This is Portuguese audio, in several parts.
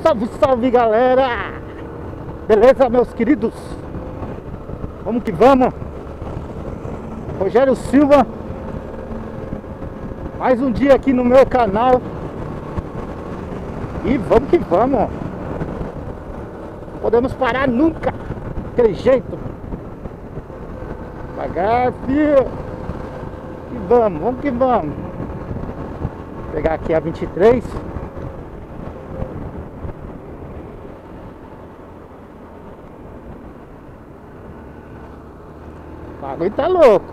Salve, salve, galera! Beleza, meus queridos? Vamos que vamos! Rogério Silva, mais um dia aqui no meu canal. E vamos que vamos! Não podemos parar nunca! Daquele jeito! Devagar, filho! E vamos que vamos! Vou pegar aqui a 23. O bagulho tá louco.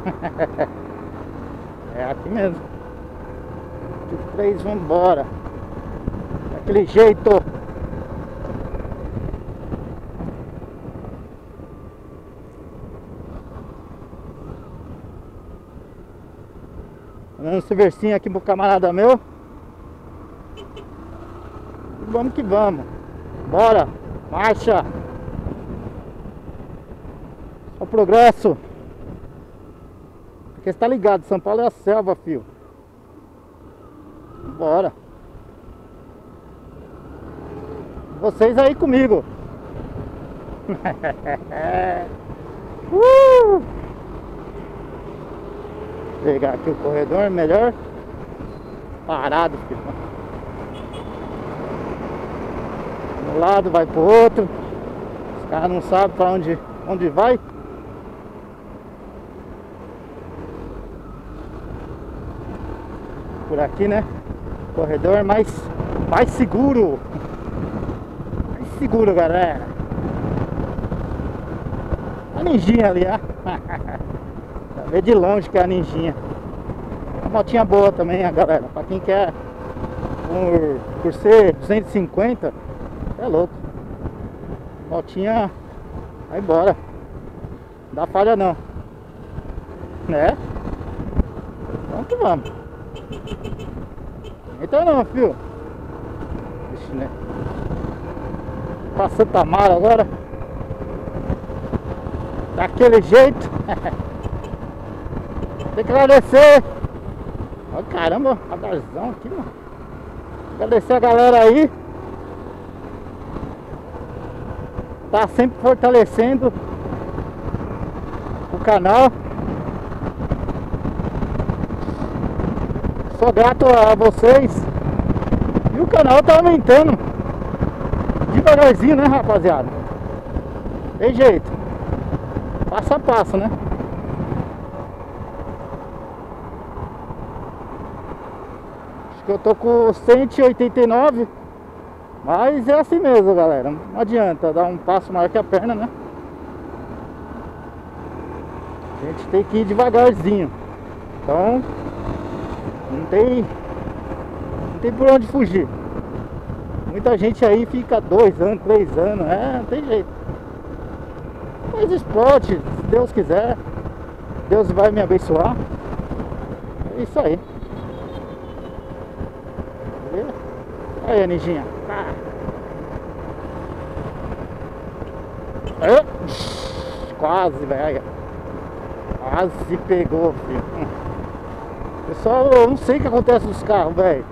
É aqui mesmo. 23, vambora. Daquele jeito. Dando esse versinho aqui pro camarada meu. E vamos que vamos. Bora. Marcha. Só progresso. Porque você tá ligado, São Paulo é a selva, filho. Bora. Vocês aí comigo. Pegar aqui o corredor melhor. Parado, filho. De um lado vai pro outro. Os caras não sabem pra onde vai. Por aqui, né? Corredor mais seguro. Mais seguro, galera. A ninjinha ali, ó. Tá vendo de longe que é a ninjinha. Uma motinha boa também, a galera. Pra quem quer por ser 250, é louco. Motinha, vai embora. Não dá falha não. Né? Vamos que vamos. Então não, filho. Vixe, né? Pra Santa Mara agora. Daquele jeito. Tem que agradecer. Olha, caramba, radarzão aqui, mano. Agradecer a galera aí. Tá sempre fortalecendo o canal. Sou grato a vocês. E o canal tá aumentando devagarzinho, né, rapaziada? Tem jeito. Passo a passo, né? Acho que eu tô com 189. Mas é assim mesmo, galera. Não adianta dar um passo maior que a perna, né? A gente tem que ir devagarzinho. Então não tem por onde fugir. Muita gente aí fica 2 anos, 3 anos. Não tem jeito. Mas explode, se Deus quiser. Deus vai me abençoar. É isso aí. Aí, ninjinha. Quase, velho. Quase pegou, filho. Pessoal, eu não sei o que acontece nos carros, velho.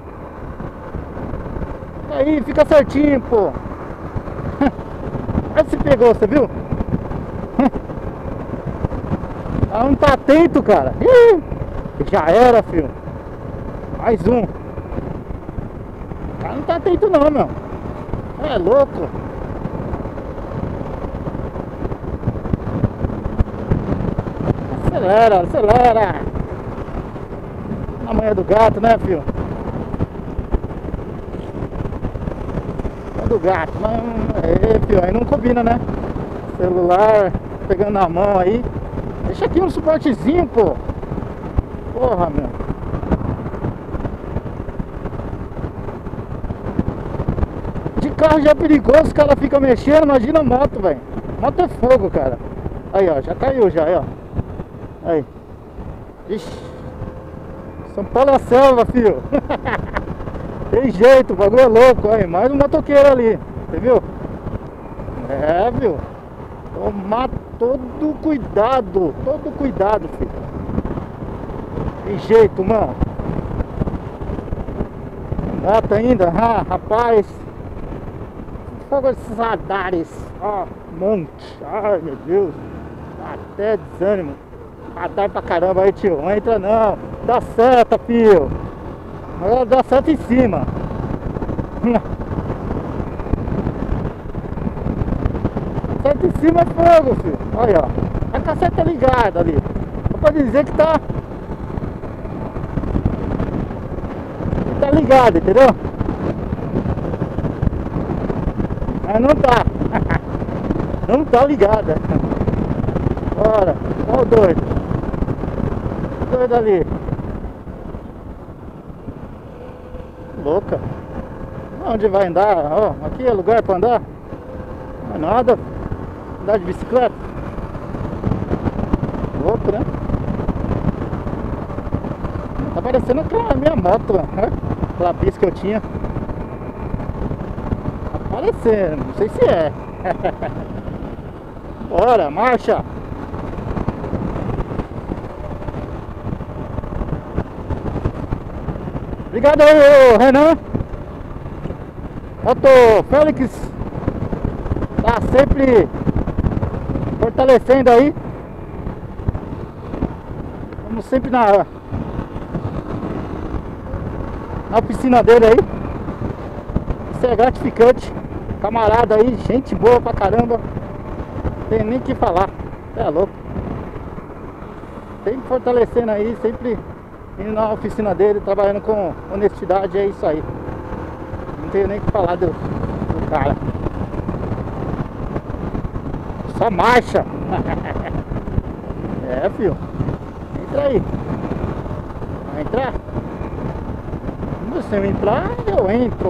Aí, fica certinho, pô. Quase se pegou, você viu? Ela não tá atento, cara. Já era, filho. Mais um. O cara não tá atento não, meu. É louco. Acelera, acelera. A manhã do gato, né, filho? É do gato, mas filho, aí não combina, né? Celular pegando na mão aí. Deixa aqui um suportezinho, pô. Porra, meu. De carro já é perigoso, os caras ficam mexendo, imagina a moto, velho. Moto é fogo, cara. Aí, ó, já caiu já, aí, ó. Aí. Ixi. São Paulo é a selva, filho. Tem jeito, o bagulho é louco. Aí, mais um motoqueiro ali. Você viu? É, viu? Tomar todo cuidado, filho. Tem jeito, mano. Moto ainda, rapaz. fogo esses radares. Ó, monte. Ai, meu Deus. Até desânimo. Radar pra caramba aí, tio. Não entra não. Dá seta, fio. Agora dá seta em cima. Seta em cima é fogo, filho. Olha, ó. A casseta ligada ali. Só pra dizer que tá ligado, entendeu? Mas não tá. Não tá ligada. Bora. Ó o doido. Doido ali. Louca. Onde vai andar? Ó, aqui é lugar pra andar? Não é nada. Andar de bicicleta. Louco, né? Tá parecendo aquela minha moto, né? Aquela bis que eu tinha. Tá parecendo, não sei se é. Bora, marcha! Obrigado aí, Renan. Otto Félix tá sempre fortalecendo aí. Vamos sempre na oficina dele aí. Isso é gratificante. Camarada aí, gente boa pra caramba. Tem nem o que falar. É louco. Sempre fortalecendo aí, sempre indo na oficina dele, trabalhando com honestidade. É isso aí. Não tenho nem o que falar do cara. Só marcha. É, filho. Entra aí. Vai entrar? Se você entrar, eu entro.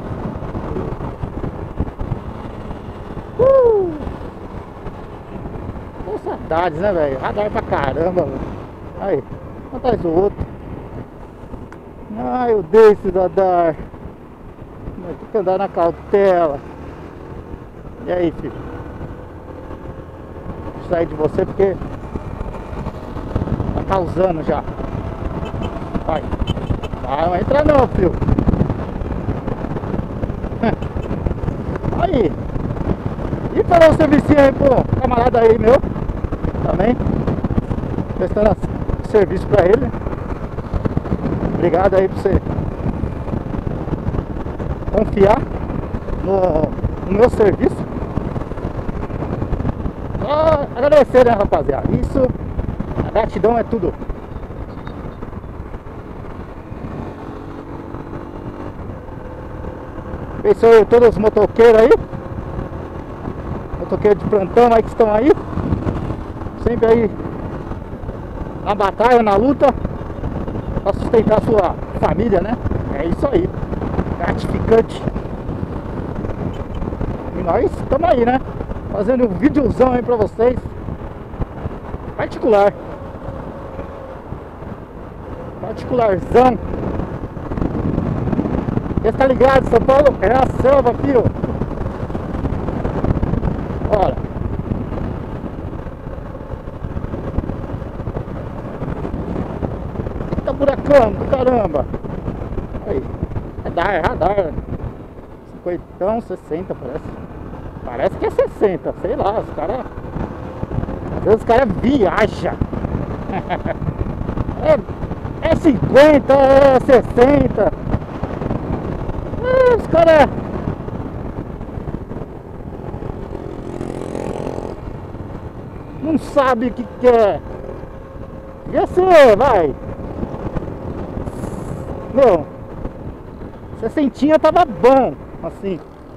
Com saudades, né, velho? Radar pra caramba, velho. Aí, um atrás do outro. Ai, eu odeio esse radar. Tem que andar na cautela. E aí, filho? Vou sair de você porque tá causando já. Vai. Não entra não, filho. Aí. E falou o serviço aí pro camarada aí meu. Também. Prestando serviço pra ele. Obrigado aí por você confiar no meu serviço. Só agradecer, né, rapaziada? Isso, a gratidão é tudo. Abençoe todos os motoqueiros aí. Motoqueiros de plantão aí que estão aí. Sempre aí na batalha, na luta, pra sustentar a sua família, né? É isso aí. Gratificante. E nós estamos aí, né? Fazendo um videozão aí pra vocês. Particularzão. Você tá ligado, São Paulo? É a selva, filho. Bora. Eita buracão do caramba. Aí. Radar. 50, 60 parece. Parece que é 60, sei lá, os caras. Às vezes os caras viajam. É 50, é 60. Os caras. Não sabe o que quer. E você, vai. Meu, 60 tava bom, assim.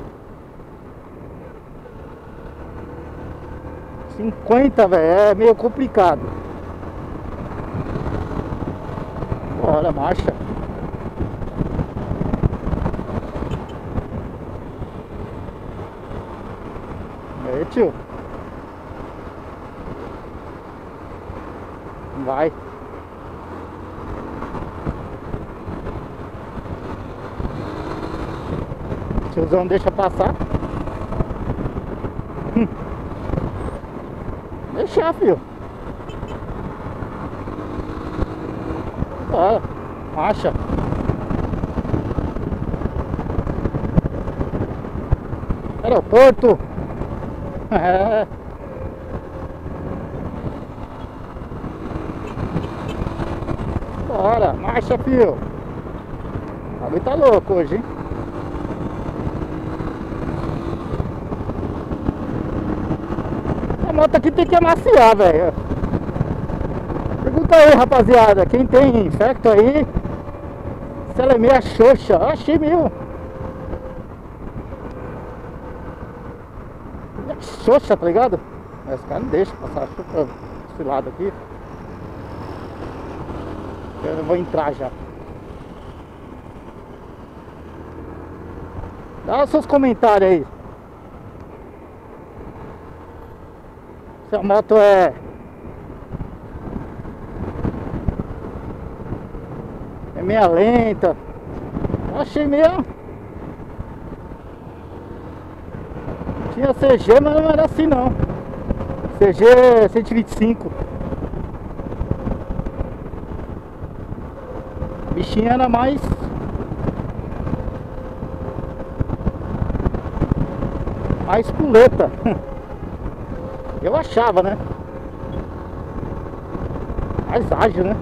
50, velho, é meio complicado. Bora, marcha. Aí, tio. Vai. Tiozão deixa passar. Deixa, filho. Bora, marcha. Aeroporto. É. Bora, marcha, fio. O bagulho tá louco hoje, hein? A moto aqui tem que amaciar, velho. Pergunta aí, rapaziada, quem tem Infecto aí, se ela é meio xoxa. Eu achei meio xoxa, tá ligado? Mas os caras não deixam passar xoxa desse lado aqui. Eu vou entrar já. Dá os seus comentários aí. Se a moto é meia lenta. Eu achei meio... Tinha CG, mas não era assim não. CG 125. Bichinha era mais... mais puleta. Eu achava, né? Mais ágil, né?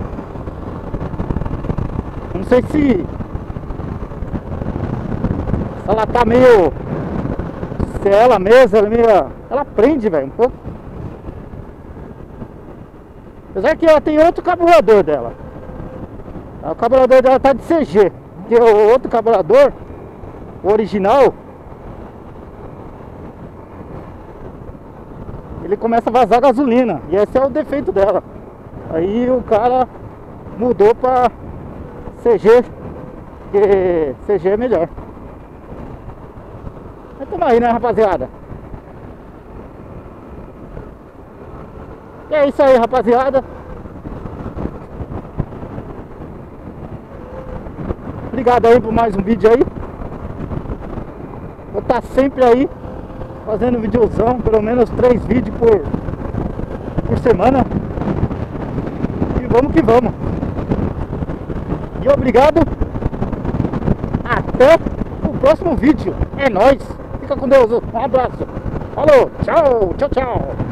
Não sei se ela tá meio... Se ela mesma, ela meio... Ela prende, velho, um pouco. Apesar que ela tem outro carburador dela. O carburador dela tá de CG. Porque o outro carburador, o original, ele começa a vazar gasolina. E esse é o defeito dela. Aí o cara mudou pra CG, porque CG é melhor. Mas tamo aí, né, rapaziada? E é isso aí, rapaziada. Obrigado aí por mais um vídeo aí. Vou estar sempre aí fazendo videozão, pelo menos 3 vídeos por semana. E vamos que vamos. E obrigado. Até o próximo vídeo. É nóis. Fica com Deus. Um abraço. Falou. Tchau, tchau, tchau.